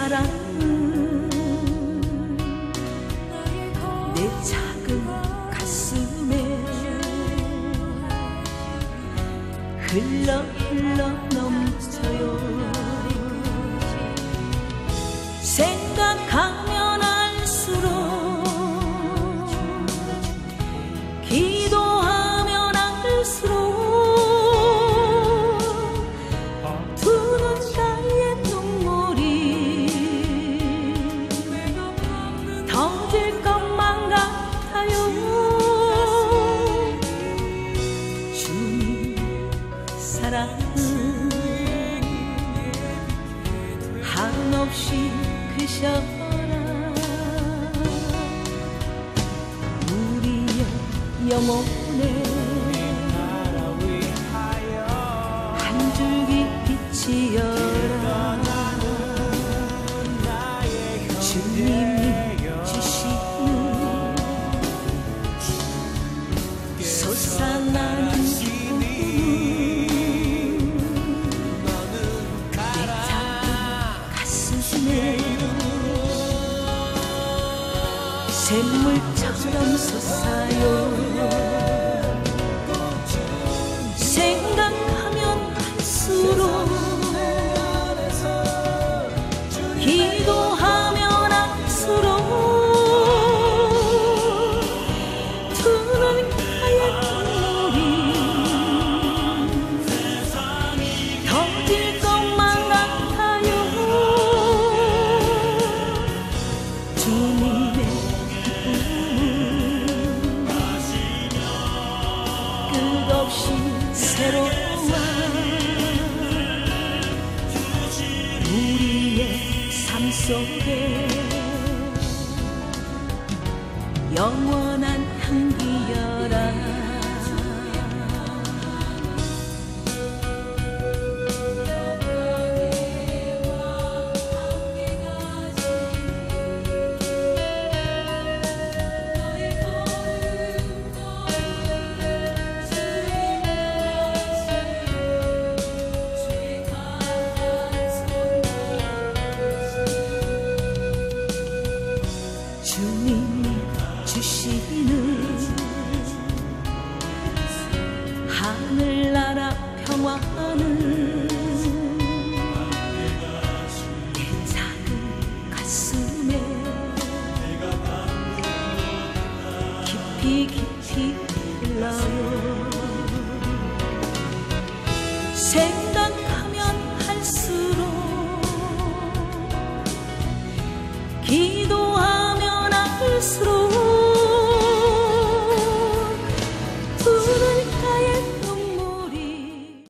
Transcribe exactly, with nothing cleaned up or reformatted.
사랑은 내 작은 가슴에 흘러 흘러 넘쳐요. 생각하면 할수록 기도하면 할수록 두 눈 사이에 눈물이 터질 것만 같아요. 주님 사랑은 한없이 크셔라. 우리의 영혼에 한 줄기 빛이여라. 주님이 주시는 솟아나는 기쁨, 내 작은 가슴에 샘물처럼 솟아요. 생각하면 할수록 기도하면 할수록 두 눈 하얀 눈물이 터질 것만 같아요. 주님의 끝없이 새로워. 우리의 삶 속에 영원한 향기여라. 주님이 주시는 하늘나라 평화는 내 작은 가슴에 깊이 깊이 흘러요.